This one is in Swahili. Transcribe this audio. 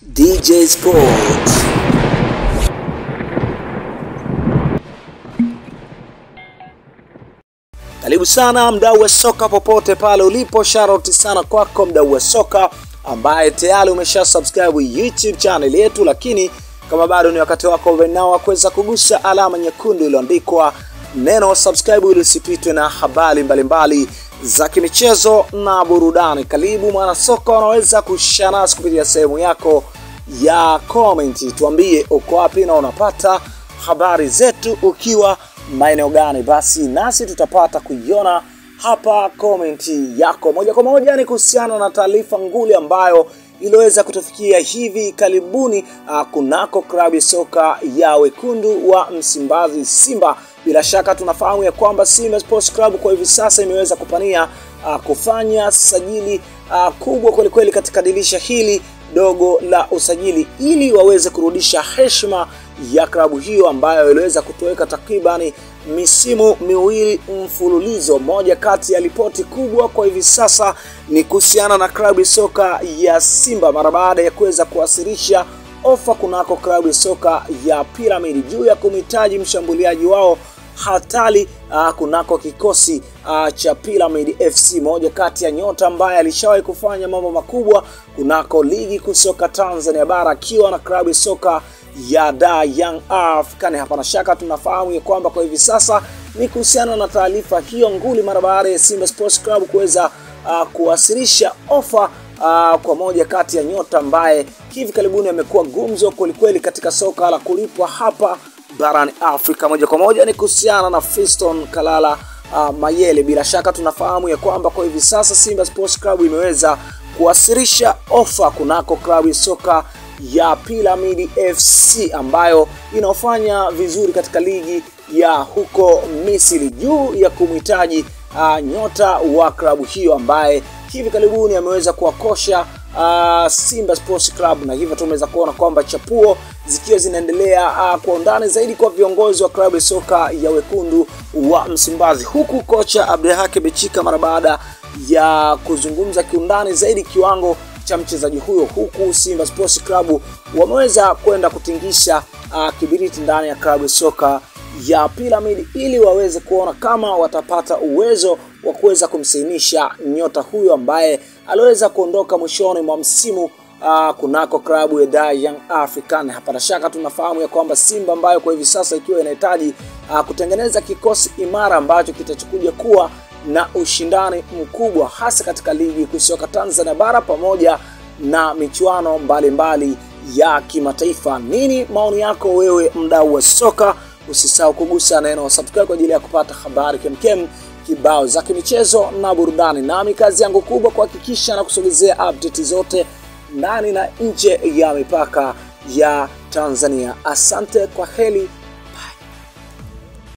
DJ Sports. Karibu sana mdau wa soka popote pale ulipo, shout sana kwako mdau wa soka ambaye tayari umesha subscribe YouTube channel yetu, lakini kama bado ni wakati wako wenao kuweza kugusa alama nyekundu iliyoandikwa neno subscribe ili usipitwe na habari mbalimbali za kimichezo na burudani. Karibu mwana soka, unaweza kushare nasi kupitia sehemu yako ya comment. Tuambie uko wapi na unapata habari zetu ukiwa maeneo gani, basi nasi tutapata kuiona hapa comment yako. Moja kwa moja ni kuhusiana na taarifa nguli ambayo iliweza kutufikia hivi karibuni kunako klabu ya soka ya wekundu wa Msimbazi Simba. Bila shaka tunafahamu ya kwamba Simba Sports Club kwa hivi sasa imeweza kupania kufanya sajili kubwa kweli kweli katika dirisha hili dogo la usajili, ili waweze kurudisha heshima ya klabu hiyo ambayo iliweza kutoweka takribani misimu miwili mfululizo. Moja kati ya ripoti kubwa kwa hivi sasa ni kuhusiana na klabu ya soka ya Simba mara baada ya kuweza kuwasilisha ofa kunako klabu ya soka ya Pyramid juu ya kumhitaji mshambuliaji wao hatari kunako kikosi cha Pyramid FC, moja kati ya nyota ambaye alishawahi kufanya mambo makubwa kunako ligi kusoka Tanzania bara akiwa na klabu ya soka ya Young African. Hapana shaka tunafahamu ya kwamba kwa hivi sasa ni kuhusiana na taarifa hiyo nguli mara baada ya Simba Sports Club kuweza kuwasilisha ofa kwa moja kati ya nyota ambaye hivi karibuni amekuwa gumzo kweli katika soka la kulipwa hapa barani Afrika. Moja kwa moja ni kuhusiana na Fiston Mayele. Bila shaka tunafahamu ya kwamba kwa hivi sasa Simba Sports Club imeweza kuwasilisha ofa kunako klabu ya soka ya Pyramid FC ambayo inafanya vizuri katika ligi ya huko Misri juu ya kumhitaji nyota wa klabu hiyo ambaye hivi karibuni ameweza kuwakosha Simba Sports Club, na hivyo tumeweza kuona kwamba chapuo zikiwa zinaendelea kwa undani zaidi kwa viongozi wa klabu ya soka ya wekundu wa Msimbazi, huku kocha Abdelhake Bechika mara baada ya kuzungumza kiundani zaidi kiwango cha mchezaji huyo, huku Simba Sports Club wameweza kwenda kutingisha kibiriti ndani ya klabu ya soka ya Pyramid ili waweze kuona kama watapata uwezo wa kuweza kumsainisha nyota huyo ambaye aliweza kuondoka mwishoni mwa msimu kunako klabu ya Young African. Hapana shaka tunafahamu ya kwamba Simba ambayo kwa hivi sasa ikiwa inahitaji kutengeneza kikosi imara ambacho kitachukuja kuwa na ushindani mkubwa hasa katika ligi kusoka Tanzania bara pamoja na michuano mbalimbali ya kimataifa. Nini maoni yako wewe mdau wa soka? Usisahau kugusa neno subscribe kwa ajili ya kupata habari kemkem kibao za kimichezo na burudani. Nami kazi yangu kubwa kuhakikisha na kusogezea update zote ndani na nje ya mipaka ya Tanzania. Asante, kwa heri.